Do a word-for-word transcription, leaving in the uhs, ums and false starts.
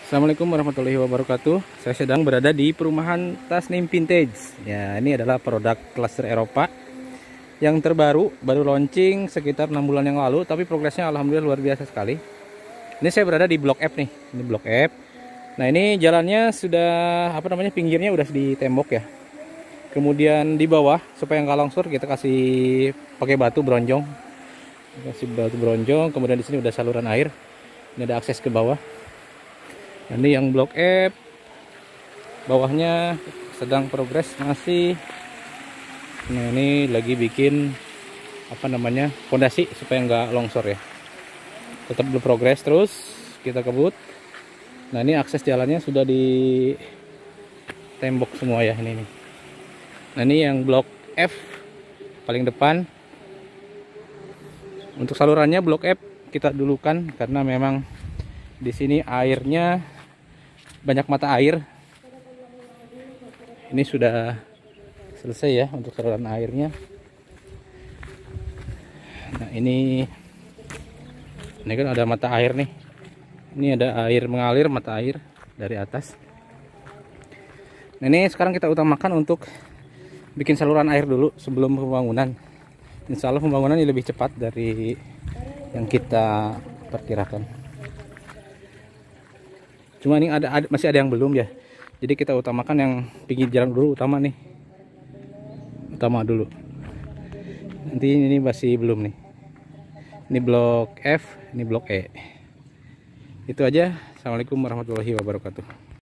Assalamualaikum warahmatullahi wabarakatuh. Saya sedang berada di perumahan Tasnim Vintage. Ya, ini adalah produk klaster Eropa yang terbaru, baru launching sekitar enam bulan yang lalu, tapi progresnya alhamdulillah luar biasa sekali. Ini saya berada di Blok F nih. Ini Blok F. Nah, ini jalannya sudah apa namanya? Pinggirnya udah di tembok ya. Kemudian di bawah supaya nggak longsor kita kasih pakai batu bronjong. Kasih batu bronjong, kemudian di sini udah saluran air. Ini ada akses ke bawah. Ini yang Blok F, bawahnya sedang progres masih. Nah, ini lagi bikin apa namanya fondasi supaya nggak longsor ya. Tetap berprogres terus, kita kebut. Nah, ini akses jalannya sudah di tembok semua ya ini nih. Nah, ini yang Blok F paling depan. Untuk salurannya Blok F kita dulukan karena memang di sini airnya banyak mata air. Ini sudah selesai ya untuk saluran airnya. Nah, ini ini kan ada mata air nih. Ini ada air mengalir, mata air dari atas. Nah, ini sekarang kita utamakan untuk bikin saluran air dulu sebelum pembangunan. Insya Allah pembangunan ini lebih cepat dari yang kita perkirakan. Cuma ini ada, ada masih ada yang belum ya. Jadi kita utamakan yang pinggir jalan dulu utama nih. Utama dulu. Nanti ini masih belum nih. Ini Blok F, ini Blok E. Itu aja. Assalamualaikum warahmatullahi wabarakatuh.